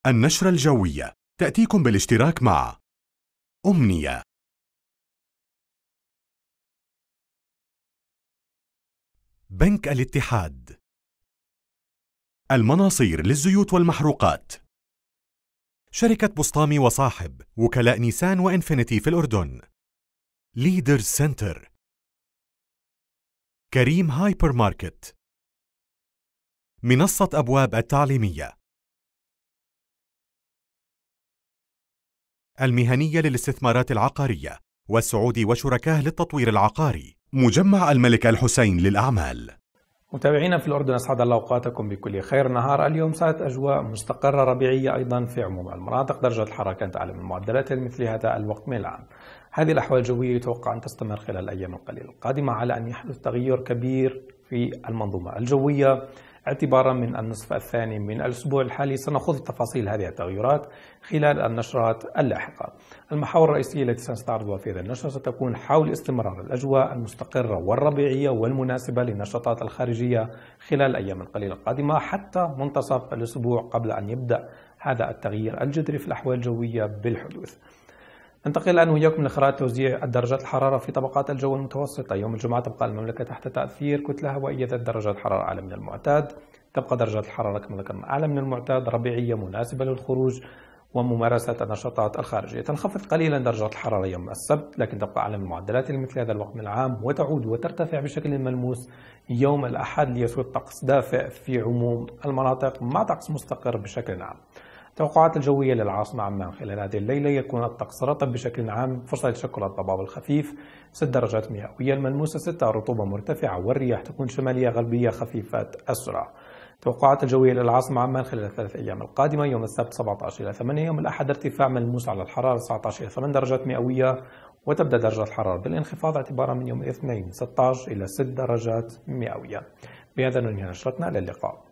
النشرة الجوية تأتيكم بالاشتراك مع أمنية. بنك الاتحاد، المناصير للزيوت والمحروقات، شركة بسطامي وصاحب، وكلاء نيسان وإنفينيتي في الأردن، ليدرز سنتر، كريم هايبر ماركت، منصة أبواب التعليمية، المهنية للاستثمارات العقارية، والسعودي وشركاه للتطوير العقاري، مجمع الملك الحسين للأعمال. متابعينا في الأردن، أسعد الله أوقاتكم بكل خير. نهار اليوم ساعة أجواء مستقرة ربيعية أيضا في عموم المناطق. درجة الحرارة كانت أعلى من المعدلات مثل هذا الوقت من العام. هذه الأحوال الجوية يتوقع أن تستمر خلال الأيام القليلة القادمة، على أن يحدث تغير كبير في المنظومة الجوية اعتبارا من النصف الثاني من الأسبوع الحالي. سنخوض تفاصيل هذه التغيرات خلال النشرات اللاحقة. المحاور الرئيسية التي سنستعرضها في هذا النشرة ستكون حول استمرار الأجواء المستقرة والربيعية والمناسبة للنشاطات الخارجية خلال الأيام القليلة القادمة حتى منتصف الأسبوع، قبل أن يبدأ هذا التغيير الجذري في الأحوال الجوية بالحدوث. ننتقل الآن وإياكم لخرائط توزيع درجات الحرارة في طبقات الجو المتوسطة. يوم الجمعة تبقى المملكة تحت تأثير كتلة هوائية ذات درجات حرارة أعلى من المعتاد. تبقى درجات الحرارة كما أعلى من المعتاد، ربيعية مناسبة للخروج وممارسة النشاطات الخارجية. تنخفض قليلا درجات الحرارة يوم السبت، لكن تبقى أعلى من المعدلات لمثل هذا الوقت من العام، وتعود وترتفع بشكل ملموس يوم الأحد ليسود طقس دافئ في عموم المناطق مع طقس مستقر بشكل عام. التوقعات الجوية للعاصمة عمان خلال هذه الليلة يكون الطقس رطب بشكل عام، فرصة لتشكل الضباب الخفيف 6 درجات مئوية الملموسة 6، الرطوبة مرتفعة، والرياح تكون شمالية غربية خفيفة السرعة. التوقعات الجوية للعاصمة عمان خلال الثلاث أيام القادمة: يوم السبت 17 إلى 8، يوم الأحد ارتفاع ملموس على الحرارة 19 إلى 8 درجات مئوية، وتبدأ درجة الحرارة بالانخفاض اعتبارا من يوم الاثنين 16 إلى 6 درجات مئوية. بهذا ننهي نشرتنا، إلى اللقاء.